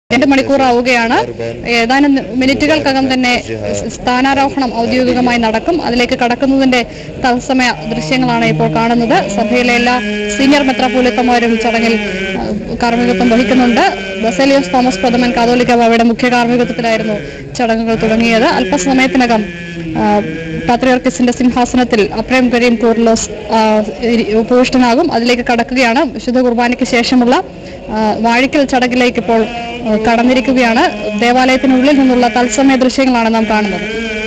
2 മണിക്കൂറാവുകയാണ്. ഏതാനും മിനിറ്റുകൾക്കകം തന്നെ സ്ഥാനാരോഹണം ഔദ്യോഗികമായി നടക്കും. അതിലേക്ക് കടക്കുന്നതിന്റെ തത്സമയ ദൃശ്യങ്ങളാണ് ഇപ്പോൾ കാണുന്നത്. സഭയിലെ എല്ലാ സീനിയർ മെത്രാപ്പോലീത്തമാരും ചടങ്ങിൽ കാർമ്മികത്വം വഹിക്കുന്നുണ്ട്. ബസേലിയോസ് തോമസ് പ്രഥമൻ കാതോലിക്ക ബാവയുടെ മുഖ്യ കാർമ്മികത്വത്തിലായിരുന്നു ചടങ്ങുകൾ തുടങ്ങിയത്. അല്പസമയത്തിനകം പാത്രിയാർക്കീസിന്റെ സിംഹാസനത്തിൽ അപ്രേം കരീം കൂർലോസ് ഉപവിഷ്ടനാകും. അതിലേക്ക് കടക്കുകയാണ്. വിശുദ്ധ കുർബാനയ്ക്ക് ശേഷമുള്ള വാഴിക്കൽ ചടങ്ങിലേക്ക് ഇപ്പോൾ കടന്നിരിക്കുകയാണ്. ദേവാലയത്തിനുള്ളിൽ നിന്നുള്ള തത്സമയ ദൃശ്യങ്ങളാണ് നാം കാണുന്നത്.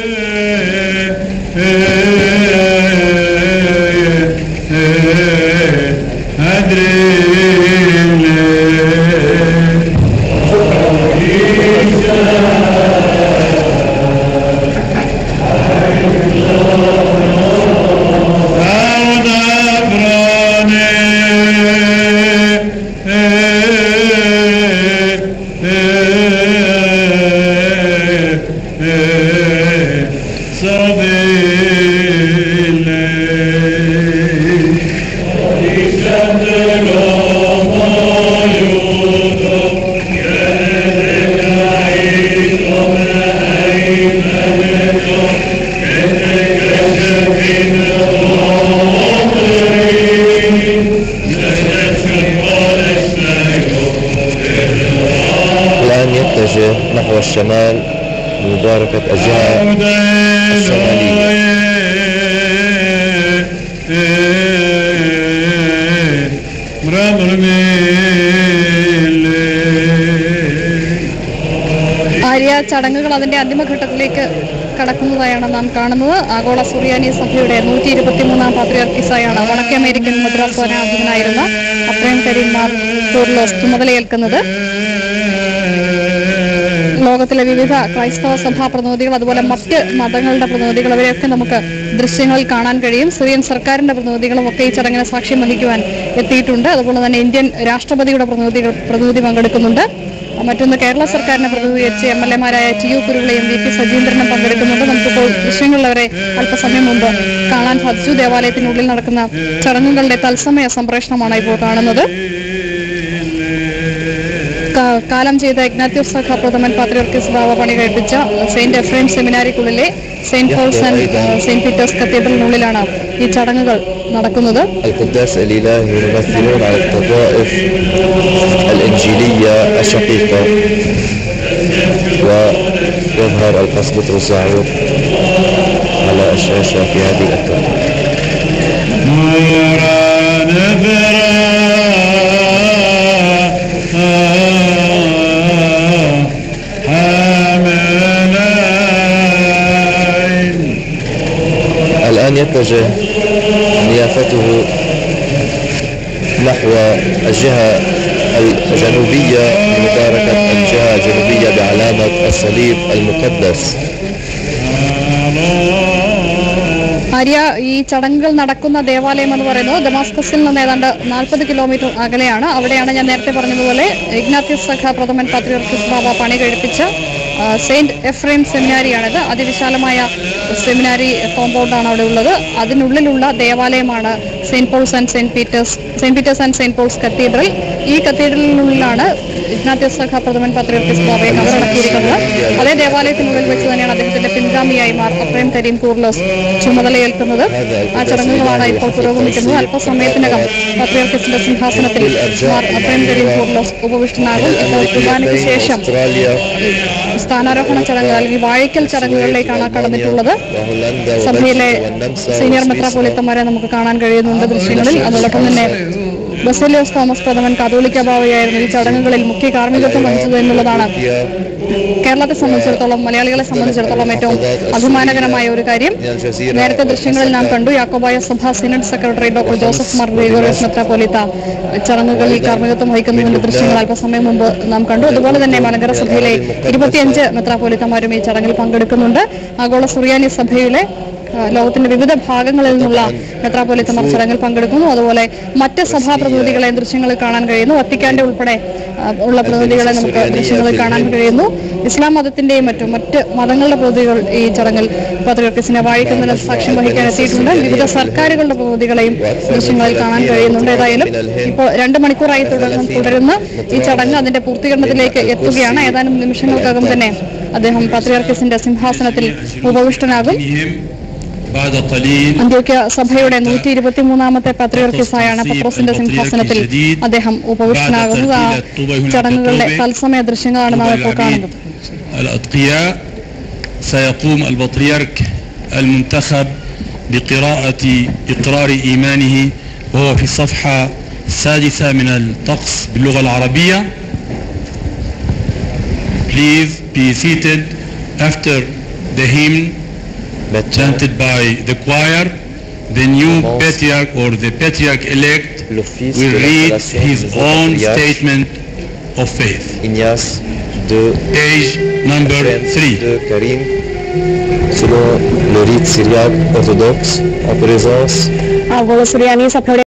نحو الشمال بمباركة الجهة الشمالية. ആര്യ ചടങ്ങുകൾ അതിന്റെ അന്തിമഘട്ടത്തിലേക്ക് കടക്കുന്നതായാണ് നാം കാണുന്നത്. ആഗോള സുറിയാനി സഭയുടെ 123-ാം പാത്രിയാർക്കീസായാണ് വടക്കേ അമേരിക്കൻ മദ്രാസനാധിപനായിരുന്ന അപ്രേം കരീം മാർ കൂർലോസ് ചുമതലയേൽക്കുന്നത്. ലോകത്തിലെ വിവിധ ക്രൈസ്തവ സഭാ പ്രതിനിധികൾ, അതുപോലെ മറ്റ് മതങ്ങളുടെ പ്രതിനിധികൾ, അവരെയൊക്കെ നമുക്ക് ദൃശ്യങ്ങളിൽ കാണാൻ കഴിയും. സിറിയൻ സർക്കാരിന്റെ പ്രതിനിധികളും ഒക്കെ ഈ ചടങ്ങിന് സാക്ഷ്യം വഹിക്കുവാൻ എത്തിയിട്ടുണ്ട്. അതുപോലെ തന്നെ ഇന്ത്യൻ രാഷ്ട്രപതിയുടെ പ്രതിനിധി പങ്കെടുക്കുന്നുണ്ട്. മറ്റൊന്ന് കേരള സർക്കാരിനെ പ്രതിനിധീകരിച്ച് MLA-മാരായ TU കുരുവിളയും VP സജീന്ദ്രനും പങ്കെടുക്കുന്നുണ്ട്. നമുക്കിപ്പോൾ ദൃശ്യങ്ങളിലവരെ അല്പസമയം മുമ്പ് കാണാൻ സാധിച്ചു. ദേവാലയത്തിനുള്ളിൽ നടക്കുന്ന ചടങ്ങുകളുടെ തത്സമയ സംപ്രേഷണമാണ് ഇപ്പോൾ കാണുന്നത്. കാലം ചെയ്ത ഇഗ്നാത്യോസ് സഖ പ്രഥമൻ പാത്രിയാർക്കീസ് ബാവ പണി കഴിപ്പിച്ച സെയിന്റ് എഫ്രൈം സെമിനാരിക്കുള്ളിലെ Saint Paul's and Saint Peter's കത്തീഡ്രലിനുള്ളിലാണ് ഈ ചടങ്ങുകൾ നടക്കുന്നത്. القداس الإلهي يمثلون على الطوائف الإنجيلية الشقيقة، ويظهر القس بطرس يعقوب على الشاشة في هذه الأكوان. الآن يتجه نيافته نحو الجهة الجنوبية بمباركة الجهة الجنوبية بعلامة الصليب المقدس. ആര്യ ഈ ചടങ്ങുകൾ നടക്കുന്ന ദേവാലയം എന്ന് പറയുന്നത് ദമാസ്കസിൽ നിന്ന് ഏതാണ്ട് 40 കിലോമീറ്റർ അകലെയാണ്. അവിടെയാണ് ഞാൻ നേരത്തെ പറഞ്ഞതുപോലെ ഇഗ്നാത്യോസ് സഖ പ്രഥമൻ പാത്രിയാർക്കീസ് ബാവ പണി കഴിപ്പിച്ച സെയിന്റ് എഫ്രൈം സെമിനാരിയാണിത്. അതിവിശാലമായ സെമിനാരി കോമ്പൗണ്ടാണ് അവിടെ ഉള്ളത്. അതിനുള്ളിലുള്ള ദേവാലയമാണ് Saint Paul's and Saint Peter's and Saint Paul's cathedral. ഈ കത്തീഡ്രലിനുള്ളിലാണ് ഇഗ്നാത്യോസ് സഖ പ്രഥമൻ പാത്രിയാർക്കീസ് ബാവയെ കബറടക്കിയിരിക്കുന്നത്. അതേ ദേവാലയത്തിനുള്ളിൽ വെച്ച് തന്നെയാണ് അദ്ദേഹത്തിന്റെ പിൻഗാമിയായി മാർ അപ്രേം കരീം കൂർലോസ് ചുമതലയേൽക്കുന്നത്. ആ ചടങ്ങുകളാണ് ഇപ്പോൾ പുരോഗമിക്കുന്നത്. അല്പസമയത്തിനകം പാത്രിയാർക്കീസിന്റെ സിംഹാസനത്തിൽ മാർ അപ്രേം കരീം കൂർലോസ് ഉപവിഷ്ടനാകും. ഇപ്പോൾ കുർബാനയ്ക്ക് ശേഷം സ്ഥാനാരോഹണ ചടങ്ങ് അല്ലെങ്കിൽ വാഴിക്കൽ ചടങ്ങുകളിലേക്കാണ് കടന്നിട്ടുള്ളത്. സഭയിലെ സീനിയർ മെത്രാപ്പോലീത്തമാരെ നമുക്ക് കാണാൻ കഴിയുന്നുണ്ട് ദൃശ്യങ്ങളിൽ. അതോടൊപ്പം തന്നെ ബസേലിയോസ് തോമസ് പ്രഥമൻ കാതോലിക്ക ബാവയായിരുന്നു ഈ ചടങ്ങുകളിൽ മുഖ്യ കാർമ്മികത്വം വഹിച്ചത് എന്നുള്ളതാണ് കേരളത്തെ സംബന്ധിച്ചിടത്തോളം, മലയാളികളെ സംബന്ധിച്ചിടത്തോളം ഏറ്റവും അഭിമാനകരമായ ഒരു കാര്യം. നേരത്തെ ദൃശ്യങ്ങളിൽ നാം കണ്ടു യാക്കോബായ സഭ synod secretary doctor Joseph Mar Gregorios മെത്രാപ്പോലീത്ത ചടങ്ങുകളിൽ കാർമ്മികത്വം വഹിക്കുന്നതിന്റെ ദൃശ്യങ്ങൾ അല്പസമയം മുമ്പ് നാം കണ്ടു. അതുപോലെ തന്നെ മലങ്കര സഭയിലെ 25 മെത്രാപ്പോലീത്തമാരും ഈ ചടങ്ങിൽ പങ്കെടുക്കുന്നുണ്ട്. ആഗോള സുറിയാനി സഭയിലെ ലോകത്തിന്റെ വിവിധ ഭാഗങ്ങളിൽ നിന്നുള്ള മെത്രാപ്പൊലീത്തമാർ ചടങ്ങിൽ പങ്കെടുക്കുന്നു. അതുപോലെ മറ്റ് സഭാ പ്രതിനിധികളെ ദൃശ്യങ്ങളിൽ കാണാൻ കഴിയുന്നു. വത്തിക്കാന്റെ ഉൾപ്പെടെ ഉള്ള പ്രതിനിധികളെ നമുക്ക് ദൃശ്യങ്ങളിൽ കാണാൻ കഴിയുന്നു. ഇസ്ലാം മതത്തിന്റെയും മറ്റ് മതങ്ങളുടെ പ്രതിനിധികൾ ഈ ചടങ്ങിൽ പാത്രിയർക്കീസിനെ വാഴിക്കുന്നതിന് സാക്ഷ്യം വഹിക്കാൻ എത്തിയിട്ടുണ്ട്. വിവിധ സർക്കാരുകളുടെ പ്രതിനിധികളെയും ദൃശ്യങ്ങളിൽ കാണാൻ കഴിയുന്നുണ്ട്. ഏതായാലും ഇപ്പോൾ 2 മണിക്കൂറായി തുടരുന്ന ഈ ചടങ്ങ് അതിന്റെ പൂർത്തീകരണത്തിലേക്ക് എത്തുകയാണ്. ഏതാനും നിമിഷങ്ങൾക്കകം തന്നെ അദ്ദേഹം പാത്രിയർക്കീസിന്റെ സിംഹാസനത്തിൽ ഉപവിഷ്ടനാകും. അന്ത്യോക്യ സഭയുടെ 123ാമത്തെ പാത്രിയർക്കീസായാണ് പത്രോസിന്റെ സിംഹാസനത്തിൽ അദ്ദേഹം ഉപവിഷ്ടനാകുന്നത്. ആ ചടങ്ങുകളുടെ തത്സമയ ദൃശ്യങ്ങളാണ് നാം ഇപ്പോൾ കാണുന്നത്. سيقوم البطريرك المنتخب بقراءة إقرار إيمانه وهو في الصفحة 6 من الطقس باللغة العربية. Please be seated. After the hymn chanted by the choir, the new patriarch or the patriarch elect will read his own statement of faith. Page number 3. Selon le rite syriaque orthodoxe, en présence